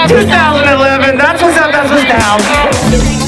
2011, that's what's up, that's what's down.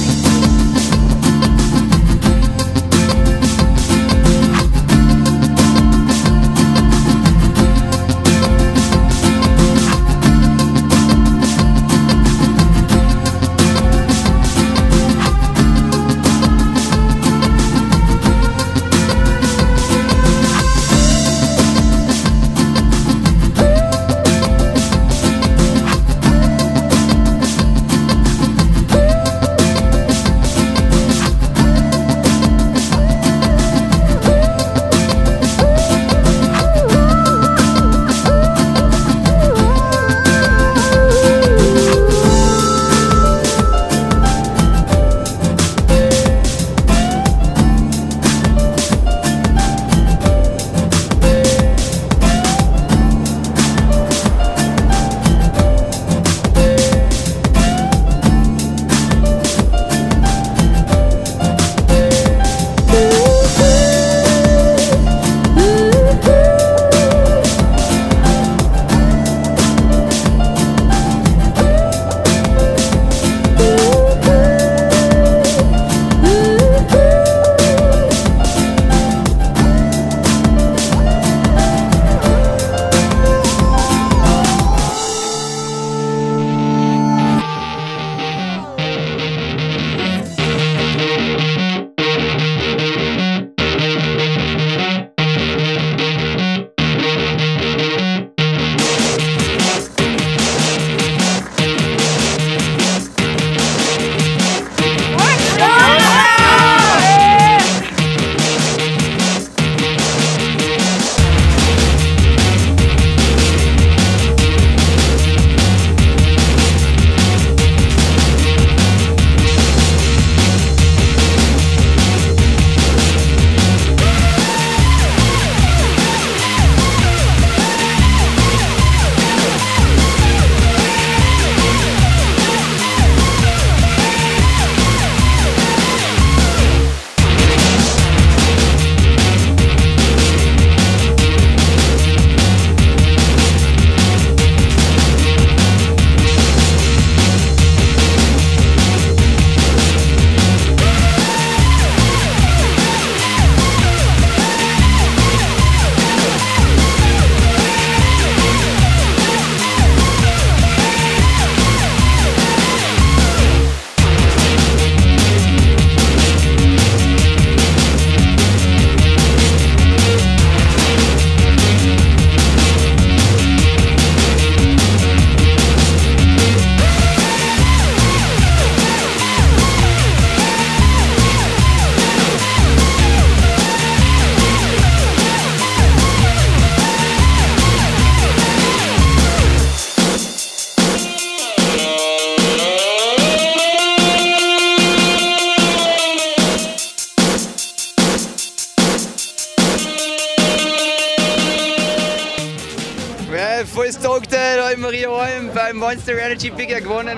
Voll stoked, da in Maria Alm beim Monster Energy Big Air gewonnen.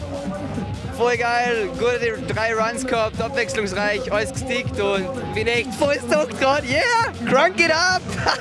Voll geil, gute 3 Runs gehabt, abwechslungsreich, alles gestickt und bin echt voll stoked gerade. Yeah, crank it up!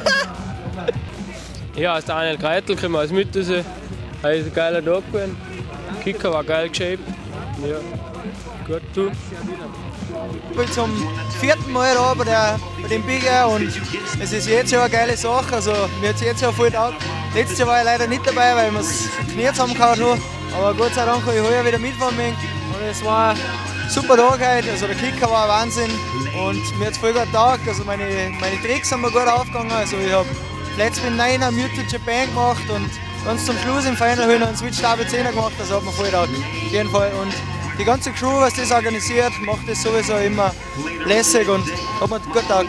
Ja, aus Daniel Kreitel kommen wir aus Müttersee. Heute ist ein geiler Tag gewesen. Kicker war geil geshaped. Ja, gut, du. Ich bin zum 4. Mal da bei dem Big Air und es ist jetzt schon eine geile Sache. Also, mir hat es jetzt schon voll getaugt. Letztes Jahr war ich leider nicht dabei, weil wir das Knie zusammengehauen haben. Aber Gott sei Dank habe ich heuer wieder mitfahren müssen. Und es war ein super Tag heute. Also, der Kicker war ein Wahnsinn und mir hat es voll gut getaugt. Also, meine Tricks sind mir gut aufgegangen. Also, ich habe Flatspin 9er Mute Japan gemacht und ganz zum Schluss im Final habe ich noch einen Switch Double 10er gemacht. Das hat mir voll getaugt. Auf jeden Fall. Und die ganze Crew, was das organisiert, macht das sowieso immer lässig und hat mir gut getaugt.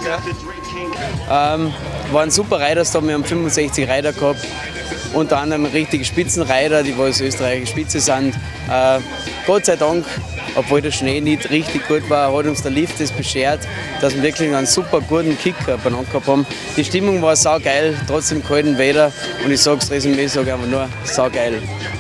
Ja. Waren super Riders da, wir haben 65 Rider gehabt, unter anderem richtige Spitzenrider, die aus österreichischer Spitze sind. Gott sei Dank, obwohl der Schnee nicht richtig gut war, hat uns der Lift das beschert, dass wir wirklich einen super guten Kick beieinander gehabt haben. Die Stimmung war saugeil, trotzdem kalten Wetter und ich sage das Resümee, sage einfach nur saugeil.